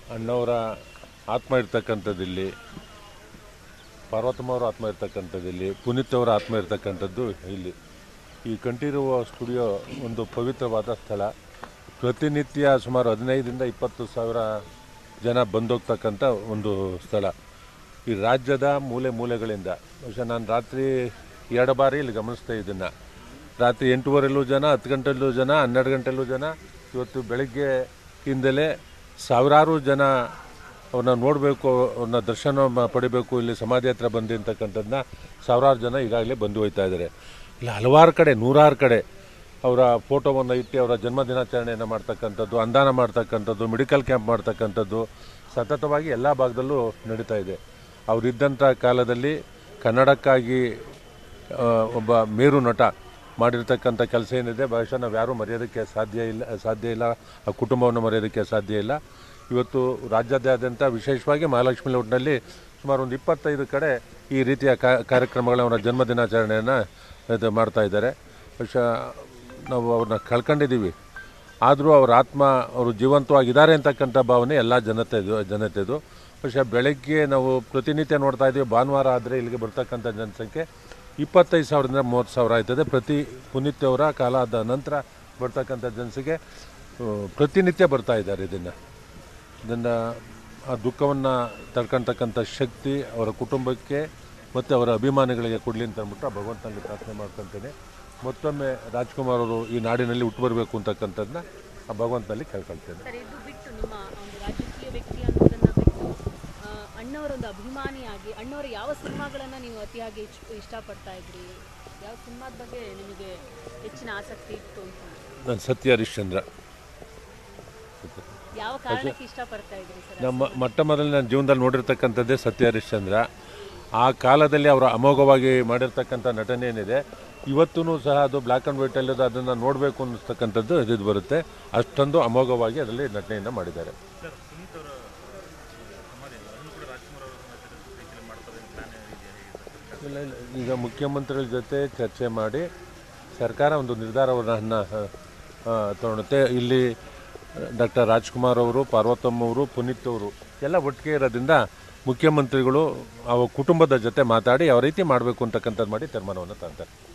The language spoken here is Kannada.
ಅಣ್ಣವರ ಆತ್ಮ ಇರ್ತಕ್ಕಂಥದ್ದಿಲ್ಲಿ, ಪಾರ್ವತಮ್ಮವರ ಆತ್ಮ ಇರ್ತಕ್ಕಂಥದ್ದಿಲ್ಲಿ, ಪುನೀತ್ ಅವರ ಆತ್ಮ ಇರ್ತಕ್ಕಂಥದ್ದು ಇಲ್ಲಿ. ಈ ಕಂಠೀರವ ಸ್ಟುಡಿಯೋ ಒಂದು ಪವಿತ್ರವಾದ ಸ್ಥಳ. ಪ್ರತಿನಿತ್ಯ ಸುಮಾರು 15ರಿಂದ 20 ಸಾವಿರ ಜನ ಬಂದೋಗ್ತಕ್ಕಂಥ ಒಂದು ಸ್ಥಳ. ಈ ರಾಜ್ಯದ ಮೂಲೆ ಮೂಲೆಗಳಿಂದ ಬಹುಶಃ ನಾನು ರಾತ್ರಿ 2 ಬಾರಿ ಇಲ್ಲಿ ಗಮನಿಸ್ತಾ ಇದನ್ನು. ರಾತ್ರಿ 8:15 ಜನ, 10 ಗಂಟೆಯಲ್ಲೂ ಜನ, 12 ಗಂಟೆಯಲ್ಲೂ ಜನ. ಇವತ್ತು ಬೆಳಗ್ಗೆಯಿಂದಲೇ ಸಾವಿರಾರು ಜನ ಅವ್ರನ್ನ ನೋಡಬೇಕು, ಅವ್ರನ್ನ ದರ್ಶನ ಪಡಿಬೇಕು, ಇಲ್ಲಿ ಸಮಾಧಿ ಹತ್ರ ಬಂದಿರ್ತಕ್ಕಂಥದ್ದನ್ನ ಸಾವಿರಾರು ಜನ ಈಗಾಗಲೇ ಬಂದು ಹೋಗ್ತಾ ಇದ್ದಾರೆ. ಇಲ್ಲ ಹಲವಾರು ಕಡೆ, ನೂರಾರು ಕಡೆ ಅವರ ಫೋಟೋವನ್ನು ಇಟ್ಟು ಅವರ ಜನ್ಮದಿನಾಚರಣೆಯನ್ನು ಮಾಡ್ತಕ್ಕಂಥದ್ದು, ಅನುದಾನ ಮಾಡ್ತಕ್ಕಂಥದ್ದು, ಮೆಡಿಕಲ್ ಕ್ಯಾಂಪ್ ಮಾಡ್ತಕ್ಕಂಥದ್ದು ಸತತವಾಗಿ ಎಲ್ಲ ಭಾಗದಲ್ಲೂ ನಡೀತಾ ಇದೆ. ಅವರಿದ್ದಂಥ ಕಾಲದಲ್ಲಿ ಕನ್ನಡಕ್ಕಾಗಿ ಒಬ್ಬ ಮೇರು ನಟ ಮಾಡಿರ್ತಕ್ಕಂಥ ಕೆಲಸ ಏನಿದೆ ಬಹುಶಃ ನಾವು ಯಾರೂ ಮರೆಯೋದಕ್ಕೆ ಸಾಧ್ಯ ಇಲ್ಲ. ಆ ಕುಟುಂಬವನ್ನು ಮರೆಯೋದಕ್ಕೆ ಸಾಧ್ಯ ಇಲ್ಲ. ಇವತ್ತು ರಾಜ್ಯಾದ್ಯಂತ ವಿಶೇಷವಾಗಿ ಮಹಾಲಕ್ಷ್ಮಿ ಲೇಔಟ್ನಲ್ಲಿ ಸುಮಾರು ಒಂದು 25 ಕಡೆ ಈ ರೀತಿಯ ಕಾರ್ಯಕ್ರಮಗಳ ಅವರ ಜನ್ಮದಿನಾಚರಣೆಯನ್ನು ಇದು ಮಾಡ್ತಾ ಇದ್ದಾರೆ. ಬಹುಶಃ ನಾವು ಅವ್ರನ್ನ ಕಳ್ಕೊಂಡಿದ್ದೀವಿ, ಆದರೂ ಅವ್ರ ಆತ್ಮ ಅವರು ಜೀವಂತವಾಗಿದ್ದಾರೆ ಅಂತಕ್ಕಂಥ ಭಾವನೆ ಎಲ್ಲ ಜನತೆದು. ಬಹುಶಃ ಬೆಳಗ್ಗೆ ನಾವು ಪ್ರತಿನಿತ್ಯ ನೋಡ್ತಾ ಇದ್ದೀವಿ, ಭಾನುವಾರ ಆದರೆ ಇಲ್ಲಿಗೆ ಬರ್ತಕ್ಕಂಥ ಜನಸಂಖ್ಯೆ 25,000ರಿಂದ 30,000 ಆಯ್ತದೆ. ಪುನೀತ್ ಅವರ ಕಾಲದ ನಂತರ ಬರ್ತಕ್ಕಂಥ ಜನಸಂಖ್ಯೆ ಪ್ರತಿನಿತ್ಯ ಬರ್ತಾ ಇದ್ದಾರೆ. ಇದನ್ನು ಆ ದುಃಖವನ್ನು ತಡ್ಕೊಳ್ತಕ್ಕಂಥ ಶಕ್ತಿ ಅವರ ಕುಟುಂಬಕ್ಕೆ ಮತ್ತು ಅವರ ಅಭಿಮಾನಿಗಳಿಗೆ ಕೊಡಲಿ ಅಂತ ಅಂದ್ಬಿಟ್ಟು ಆ ಭಗವಂತನಲ್ಲಿ ಪ್ರಾರ್ಥನೆ ಮಾಡ್ಕೊತೇನೆ. ಮತ್ತೊಮ್ಮೆ ರಾಜ್ಕುಮಾರ್ ಅವರು ಈ ನಾಡಿನಲ್ಲಿ ಹುಟ್ಟು ಬರಬೇಕು ಅಂತಕ್ಕಂಥದ್ದನ್ನ ಆ ಭಗವಂತನಲ್ಲಿ ಕೇಳ್ಕೊಳ್ತೇನೆ. ಅಣ್ಣವರೊಂದು ಅಭಿಮಾನಿಯಾಗಿ ಅಣ್ಣವರ ಯಾವ ಸಿನಿಮಾಗಳನ್ನು ನೀವು ಅತಿಯಾಗಿ ಇಷ್ಟಪಡ್ತಾ ಇದ್ರಿ? ಯಾವ ಸಿನಿಮಾದ ಬಗ್ಗೆ ನಿಮಗೆ ಹೆಚ್ಚಿನ ಆಸಕ್ತಿ ಇತ್ತು ಅಂತ? ನಾನು ಸತ್ಯ ಹರಿಶ್ಚಂದ್ರ. ಯಾವ ಕಾರಣಕ್ಕೆ ಇಷ್ಟಪಡ್ತಾ ಇದ್ರಿ ಸರ್? ನಮ್ಮ ಮೊಟ್ಟ ಮೊದಲು ನನ್ನ ಜೀವನದಲ್ಲಿ ನೋಡಿರ್ತಕ್ಕಂಥದ್ದೇ ಸತ್ಯ ಹರಿಶ್ಚಂದ್ರ. ಆ ಕಾಲದಲ್ಲಿ ಅವರ ಅಮೋಘವಾಗಿ ಮಾಡಿರ್ತಕ್ಕಂಥ ನಟನೆ ಏನಿದೆ ಇವತ್ತೂ ಸಹ ಅದು ಬ್ಲ್ಯಾಕ್ ಆ್ಯಂಡ್ ವೈಟಲ್ಲಿ ಅದನ್ನು ನೋಡಬೇಕು ಅನ್ನಿಸ್ತಕ್ಕಂಥದ್ದು ಇದು ಬರುತ್ತೆ. ಅಷ್ಟೊಂದು ಅಮೋಘವಾಗಿ ಅದರಲ್ಲಿ ನಟನೆಯನ್ನು ಮಾಡಿದ್ದಾರೆ. ಈಗ ಮುಖ್ಯಮಂತ್ರಿಗಳ ಜೊತೆ ಚರ್ಚೆ ಮಾಡಿ ಸರ್ಕಾರ ಒಂದು ನಿರ್ಧಾರವನ್ನು ತಗೊಳುತ್ತೆ. ಇಲ್ಲಿ ಡಾಕ್ಟರ್ ರಾಜ್ಕುಮಾರ್ ಅವರು, ಪಾರ್ವತಮ್ಮ ಅವರು, ಪುನೀತ್ ಅವರು ಎಲ್ಲ ಒಟ್ಟಿಗೆ ಇರೋದ್ರಿಂದ ಮುಖ್ಯಮಂತ್ರಿಗಳು ಅವರ ಕುಟುಂಬದ ಜೊತೆ ಮಾತಾಡಿ ಯಾವ ರೀತಿ ಮಾಡಬೇಕು ಅಂತಕ್ಕಂಥದ್ದು ಮಾಡಿ ತೀರ್ಮಾನವನ್ನು ತಗೊಳ್ತಾರೆ.